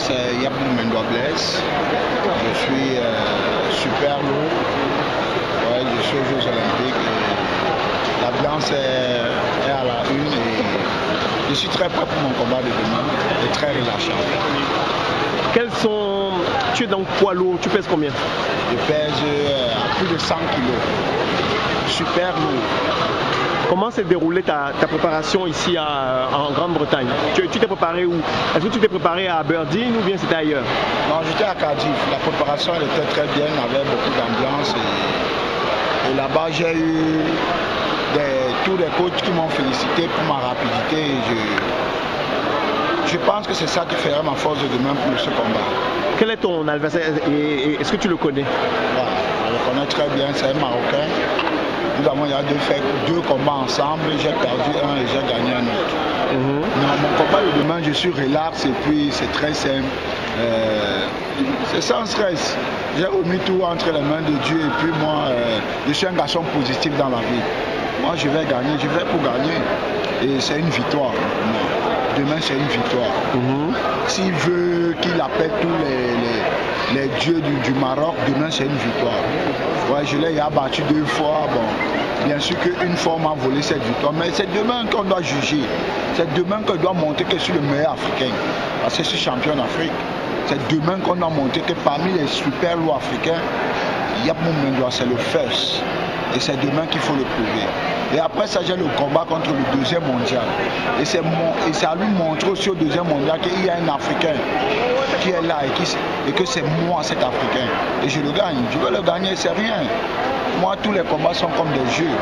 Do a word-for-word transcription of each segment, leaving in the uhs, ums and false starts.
c'est Yapmou Mendoa Blaise. Je suis euh, super lourd. Ouais, je suis aux Jeux Olympiques. L'ambiance est, est à la une et je suis très prêt pour mon combat de demain et très relâchant. Quels sont... Tu es donc poids lourd, tu pèses combien? Je pèse euh, à plus de cent kilos. Super lourd. Comment s'est déroulée ta, ta préparation ici à, en Grande-Bretagne? Tu t'es préparé où? Est-ce que tu t'es préparé à Aberdeen ou bien c'était ailleurs? Non, j'étais à Cardiff. La préparation elle était très bien, avec beaucoup d'ambiance. Et, et là-bas, j'ai eu des, tous les coachs qui m'ont félicité pour ma rapidité. Et je, je pense que c'est ça qui fera ma force de demain pour ce combat. Quel est ton adversaire et, et est-ce que tu le connais? Voilà, je le connais très bien, c'est un Marocain. Nous avons il y a deux, fait deux combats ensemble, j'ai perdu un et j'ai gagné un autre. Mm-hmm. Non, mon combat de demain, je suis relax et puis c'est très simple. Euh, c'est sans stress. J'ai remis tout entre les mains de Dieu et puis moi, euh, je suis un garçon positif dans la vie. Moi, je vais gagner, je vais pour gagner. Et c'est une victoire. Demain, c'est une victoire. Mm-hmm. S'il veut qu'il appelle tous les, les, les dieux du, du Maroc, demain, c'est une victoire. Ouais, je l'ai abattu deux fois. Bon, bien sûr qu'une fois, on m'a volé cette victoire. Mais c'est demain qu'on doit juger. C'est demain qu'on doit montrer que je suis le meilleur africain. Parce que je suis champion d'Afrique. C'est demain qu'on doit montrer que parmi les super lourds africains, Yapmou Mendoa, c'est le first. Et c'est demain qu'il faut le prouver. Et après ça, j'ai le combat contre le deuxième mondial. Et c'est à lui montrer aussi au deuxième mondial qu'il y a un Africain qui est là et, qui, et que c'est moi cet Africain. Et je le gagne. Je veux le gagner, c'est rien. Moi, tous les combats sont comme des jeux.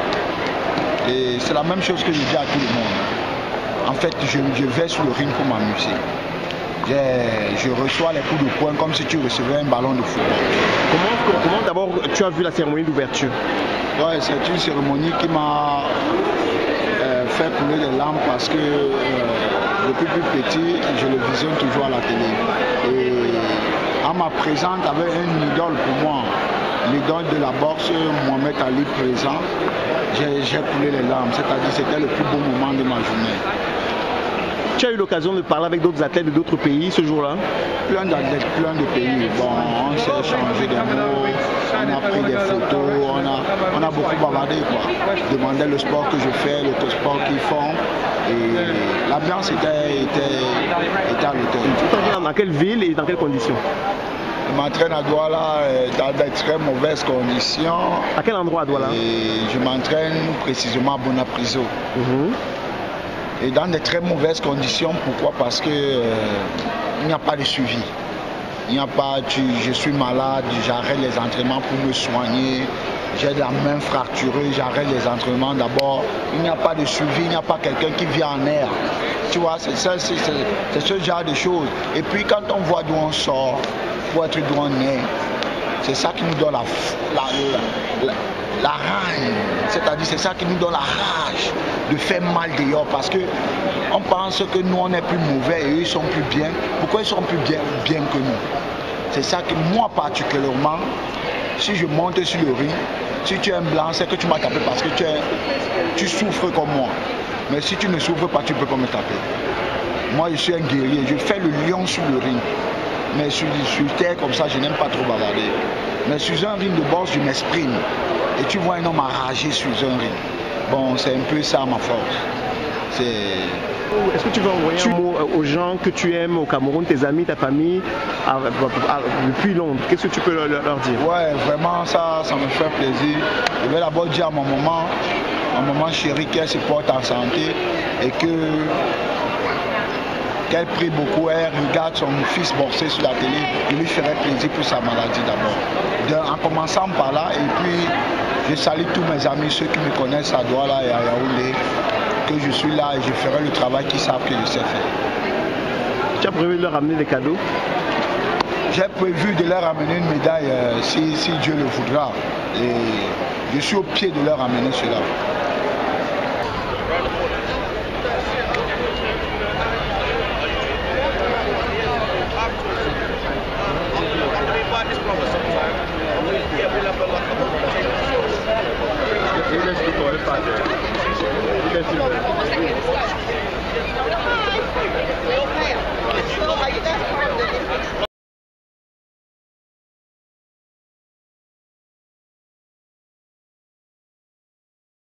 Et c'est la même chose que je dis à tout le monde. En fait, je, je vais sur le ring pour m'amuser. Je reçois les coups de poing comme si tu recevais un ballon de football. Comment, comment d'abord tu as vu la cérémonie d'ouverture? Ouais, c'est une cérémonie qui m'a euh, fait couler des larmes parce que euh, depuis plus petit, je le visionne toujours à la télé. Et on m'a présente avec une idole pour moi, l'idole de la boxe, Mohamed Ali présent. J'ai coulé les larmes, c'est-à-dire c'était le plus beau moment de ma journée. Tu as eu l'occasion de parler avec d'autres athlètes de d'autres pays ce jour-là? Plein d'athlètes, plein de pays. Bon, on s'est échangé des mots, on a pris des photos, on a, on a beaucoup bavardé, quoi. Je demandais le sport que je fais, le sport qu'ils font. Et l'ambiance était, était, était à l'hôtel. Tu t'entraînes dans quelle ville et dans quelles conditions? Je m'entraîne à Douala dans de très mauvaises conditions. À quel endroit à Douala? Et je m'entraîne précisément à Bonapriso. Mm-hmm. Et dans de très mauvaises conditions. Pourquoi? Parce que euh, il n'y a pas de suivi. Il n'y a pas, tu, je suis malade, j'arrête les entraînements pour me soigner. J'ai la main fracturée, j'arrête les entraînements d'abord. Il n'y a pas de suivi, il n'y a pas quelqu'un qui vient en air. Tu vois, c'est ce genre de choses. Et puis quand on voit d'où on sort, pour être d'où on est, c'est ça qui nous donne la, la, la, la, la rage. C'est-à-dire c'est ça qui nous donne la rage de faire mal dehors. Parce qu'on pense que nous on est plus mauvais et eux ils sont plus bien. Pourquoi ils sont plus bien, bien que nous? C'est ça que moi particulièrement, si je monte sur le ring, si tu es un blanc, c'est que tu m'as tapé parce que tu, es, tu souffres comme moi. Mais si tu ne souffres pas, tu ne peux pas me taper. Moi je suis un guerrier, je fais le lion sur le ring. Mais sur, sur terre comme ça, je n'aime pas trop bavarder. Mais sur un ring de boxe, je m'exprime. Et tu vois un homme enragé sur un ring. Bon, c'est un peu ça ma force. Est-ce que tu veux envoyer tu... un mot aux gens que tu aimes au Cameroun, tes amis, ta famille, à, à, à, depuis Londres? Qu'est-ce que tu peux leur, leur dire? Ouais, vraiment, ça, ça me fait plaisir. Je vais d'abord dire à mon maman, à maman chérie, qu'elle se porte en santé et que qu'elle prie beaucoup, elle regarde son fils boxer sur la télé, il lui ferait plaisir pour sa maladie d'abord. En commençant par là, et puis je salue tous mes amis, ceux qui me connaissent à Douala et à Yaoundé, que je suis là et je ferai le travail qu'ils savent que je sais faire. Tu as prévu de leur amener des cadeaux? J'ai prévu de leur amener une médaille euh, si, si Dieu le voudra. Et je suis au pied de leur amener cela. Let's go.